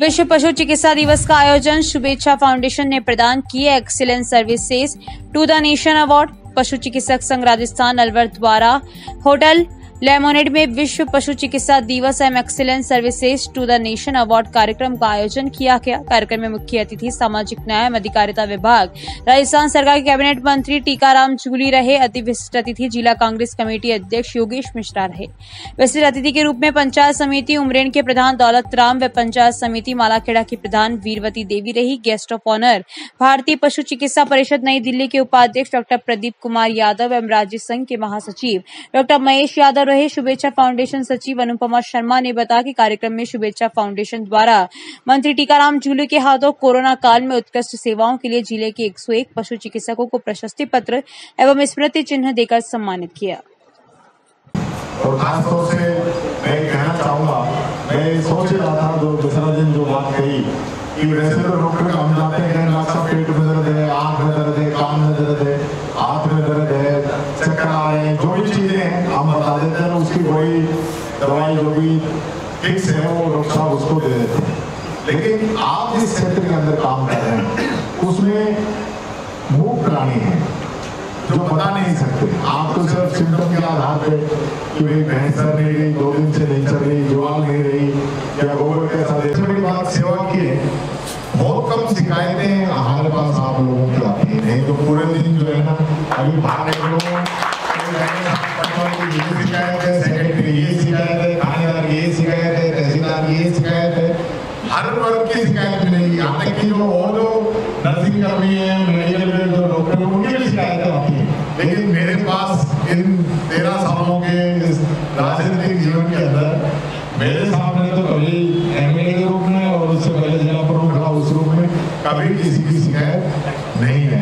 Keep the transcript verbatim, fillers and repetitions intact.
विश्व पशु चिकित्सा दिवस का आयोजन शुभेच्छा फाउंडेशन ने प्रदान किए excellence services to the nation award. पशु चिकित्सक संघ राजस्थान अलवर द्वारा होटल लेमोनेड में विश्व पशु चिकित्सा दिवस एवं excellence services to the nation award कार्यक्रम का आयोजन किया गया। कार्यक्रम में मुख्य अतिथि सामाजिक न्याय एवं अधिकारिता विभाग राजस्थान सरकार के कैबिनेट मंत्री टीकाराम जूली रहे। अति विशिष्ट अतिथि जिला कांग्रेस कमेटी अध्यक्ष योगेश मिश्रा रहे। विशिष्ट अतिथि के रूप में पंचायत समिति उमरेन के प्रधान दौलत राम व पंचायत समिति मालाखेड़ा की प्रधान वीरवती देवी रही। गेस्ट ऑफ ऑनर भारतीय पशु चिकित्सा परिषद नई दिल्ली के उपाध्यक्ष डॉक्टर प्रदीप कुमार यादव एवं राज्य संघ के महासचिव डॉक्टर महेश यादव रहे। शुभेच्छा फाउंडेशन सचिव अनुपमा शर्मा ने बताया कि कार्यक्रम में शुभेच्छा फाउंडेशन द्वारा मंत्री टीकाराम जूली के हाथों कोरोना काल में उत्कृष्ट सेवाओं के लिए जिले के एक सौ एक पशु चिकित्सकों को प्रशस्ति पत्र एवं स्मृति चिन्ह देकर सम्मानित किया। और खास तौर से मैं कहना चाहूंगा, मैं सोच रहा था जो दूसरा दिन जो बात कही कि वैसे तो डॉक्टर हम जाते हैं ना, पेट में दर्द है, आंख में दर्द है, कान में दर्द है, हाथ में दर्द है, चक्कर आ रहे हैं, जो भी चीजें हैं हम बता देते हैं, उसकी कोई दवाई जो भी फिक्स है वो डॉक्टर साहब उसको दे देते हैं। लेकिन आप जिस क्षेत्र के अंदर काम कर रहे हैं उसमें मूक प्राणी है जो बता नहीं सकते। आप तो सिर्फ सिम्टम के आधार पे कि भाई भैंस चल नहीं रही, दो दिन से नहीं चल रही, जुआल नहीं रही या गोबर कैसा दे, बड़ी बात सेवा की है। बहुत कम शिकायतें हमारे पास आप लोगों की आती है, नहीं तो पूरे दिन जो है ना अभी बाहर शिकायत है, सेक्रेटरी ये शिकायत है, थानेदार ये शिकायत है, तहसीलदार ये शिकायत है, हर वर्ग की शिकायत नहीं। यहाँ तक कि जो और जो नर्सिंग कर्मी है, मेडिकल जो डॉक्टर है, उनकी भी शिकायतें आती हैं। लेकिन मेरे पास इन तेरह सालों के राजनीतिक जीवन के अंदर मेरे सामने तो कभी एमएलए के रूप में और उससे पहले जिला प्रमुख था उस रूप में कभी किसी की शिकायत नहीं है।